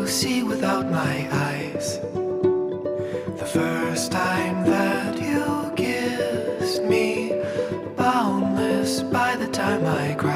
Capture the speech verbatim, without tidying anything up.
to see without my eyes. The first time that you kissed me, boundless by the time I cried.